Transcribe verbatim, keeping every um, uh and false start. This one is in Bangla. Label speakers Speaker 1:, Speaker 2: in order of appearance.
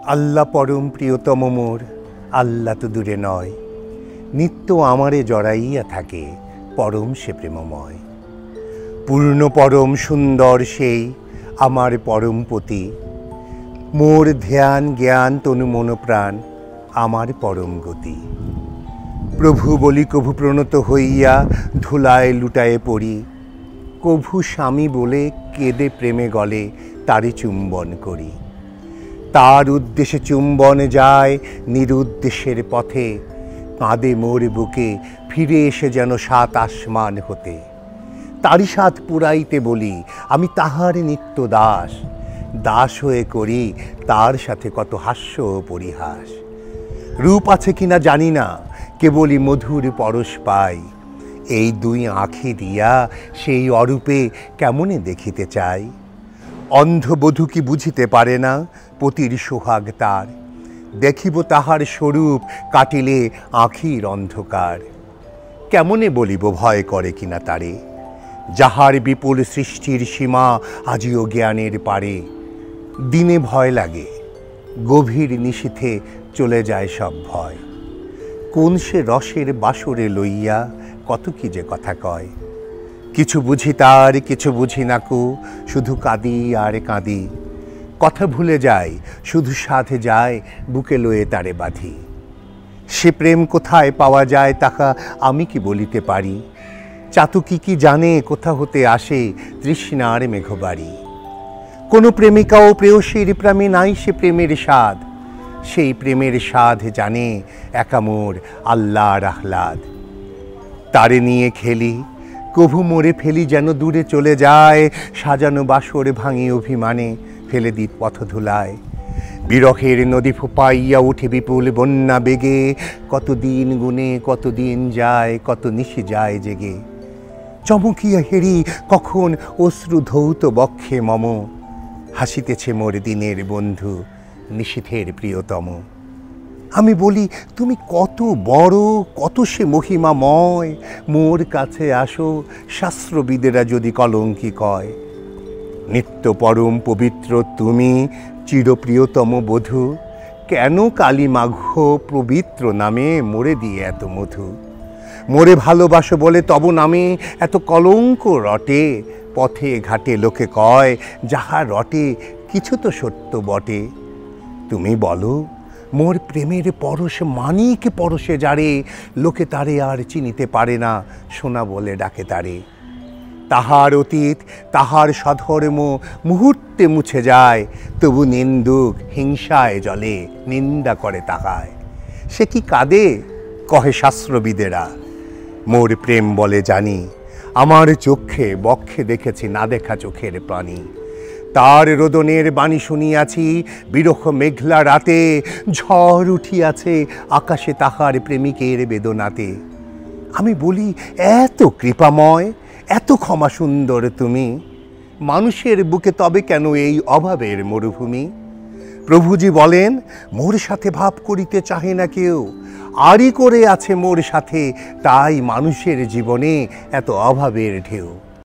Speaker 1: আল্লাহ পরম প্রিয়তম মোর, আল্লাহ তো দূরে নয়, নিত্য আমারে জড়াইয়া থাকে, পরম সে প্রেমময়। পূর্ণ পরম সুন্দর সেই আমার পরম পতি, মোর ধ্যান জ্ঞান তনু মন প্রাণ আমার পরম গতি। প্রভু বলি কভু প্রণত হইয়া ধুলায় লুটায়ে পড়ি, কভু স্বামী বলে কেঁদে প্রেমে গলে তারে চুম্বন করি। তার উদ্দেশ্যে চুম্বন যায় নিরুদ্দেশের পথে, কাঁদে মোর বুকে ফিরে এসে যেন সাত আসমান হতে। তারই সাথ পুরাইতে বলি আমি তাহার নিত্য দাস, দাস হয়ে করি তার সাথে কত হাস্য ও পরিহাস। রূপ আছে কিনা জানি না, কেবলই মধুর পরশ পাই, এই দুই আঁখি দিয়া সেই অরূপে কেমনে দেখিতে চাই। অন্ধবধূ কি বুঝিতে পারে না পতির সোহাগ তার, দেখিব তাহার স্বরূপ কাটিলে আঁখির অন্ধকার। কেমনে বলিব ভয় করে কিনা তারে, যাহার বিপুল সৃষ্টির সীমা আজিও জ্ঞানের পারে। দিনে ভয় লাগে, গভীর নিশীথে চলে যায় সব ভয়। কোন সে রসের বাসরে লইয়া কত কি যে কথা কয়। কিছু বুঝি তার কিছু বুঝি নাকু, শুধু কাঁদি আর কাঁদি। কথা ভুলে যাই শুধু সাথে যায় বুকে লয়ে তারে বাঁধি। সে প্রেম কোথায় পাওয়া যায় তাহা আমি কি বলিতে পারি। চাতুকি কি জানে কোথা হতে আসে তৃষ্ণার মেঘবাড়ি। কোনো প্রেমিকা ও প্রেয়সীর প্রেমে নাই সে প্রেমের স্বাদ, সেই প্রেমের স্বাদ জানে একা মোর আল্লাহর আহ্লাদ। তারে নিয়ে খেলি কভু মোরে ফেলি যেন দূরে চলে যায়, সাজানো বাসর ভাঙি অভিমানে ফেলে দিত পথধুলায়। বিরহের নদী ফোপাইয়া উঠে বিপুল বন্যা বেগে, কতদিন গুনে কতদিন যায় কত নিশি যায় জেগে। চমকিয়া হেরি কখন অশ্রু ধৌত বক্ষে মম, হাসিতেছে মোর দিনের বন্ধু নিশীথের প্রিয়তম। আমি বলি তুমি কত বড় কত সে মহিমাময়, মোর কাছে আসো শাস্ত্রবিদেরা যদি কলঙ্কি কয়। নিত্য পরম পবিত্র তুমি চিরপ্রিয়তম বধূ, কেন কালী মাঘ পবিত্র নামে মোরে দিয়ে এত মধু। মোরে ভালোবাসো বলে তব নামে এত কলঙ্ক রটে, পথে ঘাটে লোকে কয় যাহা রটে কিছু তো সত্য বটে। তুমি বলো মোর প্রেমের পরশ মানিক পরশে যারে, লোকে তারে আর চিনিতে পারে না সোনা বলে ডাকে তারে। তাহার অতীত তাহার সধর্ম মুহূর্তে মুছে যায়, তবু নিন্দুক হিংসায় জলে নিন্দা করে তাহায়। সে কি কাঁদে কহে শাস্ত্রবিদেরা, মোর প্রেম বলে জানি, আমার চক্ষে বক্ষে দেখেছি না দেখা চোখের প্রাণী। তার রোদনের বাণী শুনিয়াছি বিরহ মেঘলা রাতে, ঝড় উঠিয়াছে আকাশে তাহার প্রেমিকের বেদনাতে। আমি বলি এত কৃপাময় এত ক্ষমা সুন্দর তুমি, মানুষের বুকে তবে কেন এই অভাবের মরুভূমি। প্রভুজি বলেন মোর সাথে ভাব করিতে চাহে না কেউ, আরই করে আছে মোর সাথে, তাই মানুষের জীবনে এত অভাবের ঢেউ।